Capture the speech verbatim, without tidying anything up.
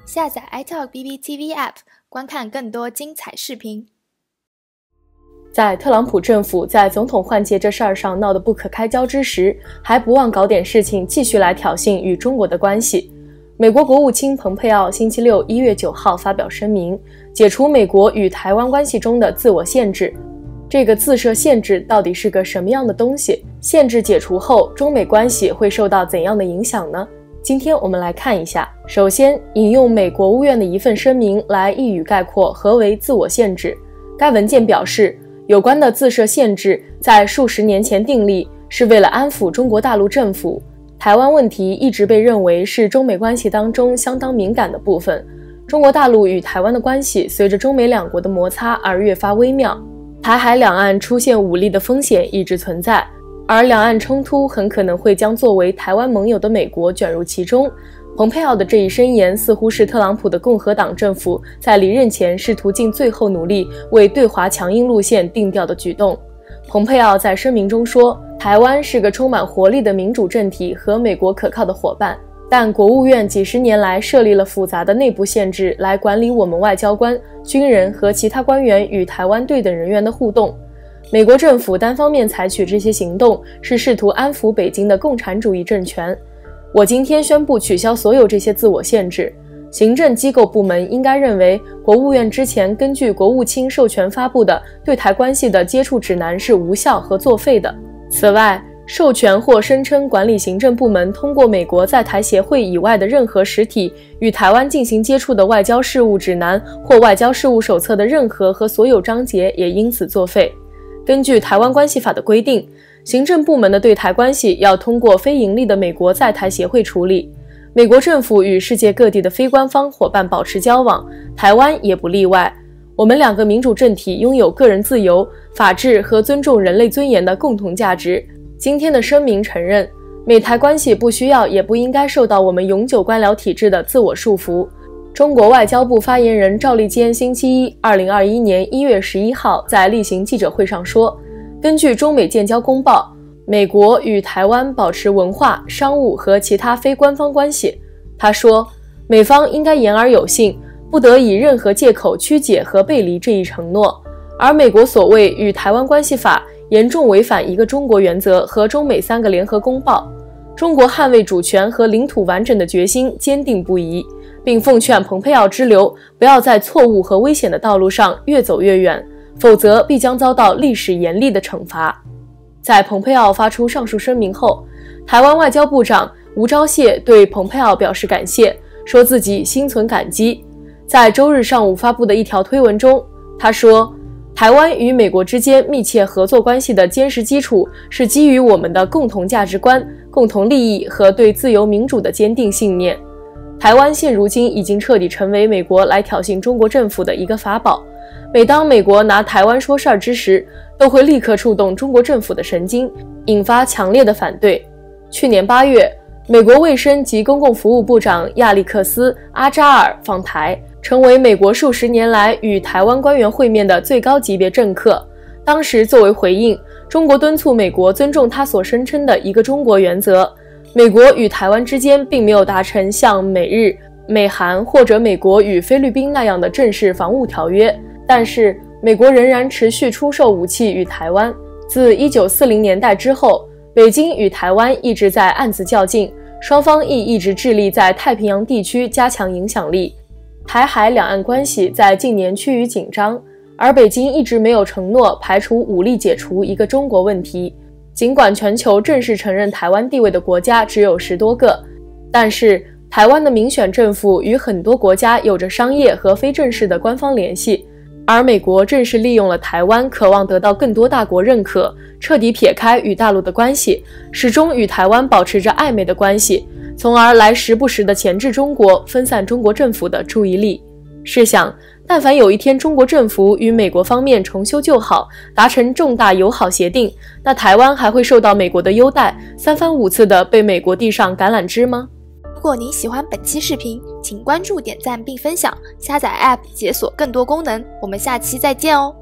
下载 iTalk B B T V App， 观看更多精彩视频。 在特朗普政府在总统换届这事儿上闹得不可开交之时，还不忘搞点事情继续来挑衅与中国的关系。美国国务卿蓬佩奥星期六一月九号发表声明，解除美国与台湾关系中的自我限制。这个自设限制到底是个什么样的东西？限制解除后，中美关系会受到怎样的影响呢？今天我们来看一下。首先，引用美国务院的一份声明来一语概括何为自我限制。该文件表示，有关的自设限制在数十年前订立，是为了安抚中国大陆政府。台湾问题一直被认为是中美关系当中相当敏感的部分。中国大陆与台湾的关系随着中美两国的摩擦而越发微妙，台海两岸出现武力的风险一直存在，而两岸冲突很可能会将作为台湾盟友的美国卷入其中。蓬佩奥的这一申言似乎是特朗普的共和党政府在离任前试图尽最后努力为对华强硬路线定调的举动。蓬佩奥在声明中说，台湾是个充满活力的民主政体和美国可靠的伙伴，但国务院几十年来设立了复杂的内部限制来管理我们外交官、军人和其他官员与台湾对等人员的互动。美国政府单方面采取这些行动，是试图安抚北京的共产主义政权。我今天宣布取消所有这些自我限制。行政机构部门应该认为，国务院之前根据国务卿授权发布的对台关系的接触指南是无效和作废的。此外，授权或声称管理行政部门通过美国在台协会以外的任何实体与台湾进行接触的外交事务指南或外交事务手册的任何和所有章节也因此作废。根据台湾关系法的规定，行政部门的对台关系要通过非营利的美国在台协会处理。美国政府与世界各地的非官方伙伴保持交往，台湾也不例外。我们两个民主政体拥有个人自由、法治和尊重人类尊严的共同价值。今天的声明承认，美台关系不需要也不应该受到我们永久官僚体制的自我束缚。中国外交部发言人赵立坚星期一，二零二一年一月十一号在例行记者会上说，根据中美建交公报，美国与台湾保持文化、商务和其他非官方关系。他说，美方应该言而有信，不得以任何借口曲解和背离这一承诺。而美国所谓与台湾关系法严重违反一个中国原则和中美三个联合公报。中国捍卫主权和领土完整的决心坚定不移，并奉劝蓬佩奥之流不要在错误和危险的道路上越走越远，否则必将遭到历史严厉的惩罚。在蓬佩奥发出上述声明后，台湾外交部长吴钊燮对蓬佩奥表示感谢，说自己心存感激。在周日上午发布的一条推文中，他说，台湾与美国之间密切合作关系的坚实基础是基于我们的共同价值观、共同利益和对自由民主的坚定信念。台湾现如今已经彻底成为美国来挑衅中国政府的一个法宝。每当美国拿台湾说事儿之时，都会立刻触动中国政府的神经，引发强烈的反对。去年八月，美国卫生及公共服务部长亚历克斯·阿扎尔访台，成为美国数十年来与台湾官员会面的最高级别政客。当时作为回应，中国敦促美国尊重他所声称的一个中国原则。美国与台湾之间并没有达成像美日、美韩或者美国与菲律宾那样的正式防务条约，但是美国仍然持续出售武器与台湾。自一九四零年代之后，北京与台湾一直在暗自较劲，双方亦一直致力在太平洋地区加强影响力。台海两岸关系在近年趋于紧张，而北京一直没有承诺排除武力解除一个中国问题。尽管全球正式承认台湾地位的国家只有十多个，但是台湾的民选政府与很多国家有着商业和非正式的官方联系，而美国正是利用了台湾，渴望得到更多大国认可，彻底撇开与大陆的关系，始终与台湾保持着暧昧的关系，从而来时不时地钳制中国，分散中国政府的注意力。试想，但凡有一天中国政府与美国方面重修旧好，达成重大友好协定，那台湾还会受到美国的优待，三番五次地被美国递上橄榄枝吗？ 如果您喜欢本期视频，请关注、点赞并分享，下载 App 解锁更多功能。我们下期再见哦。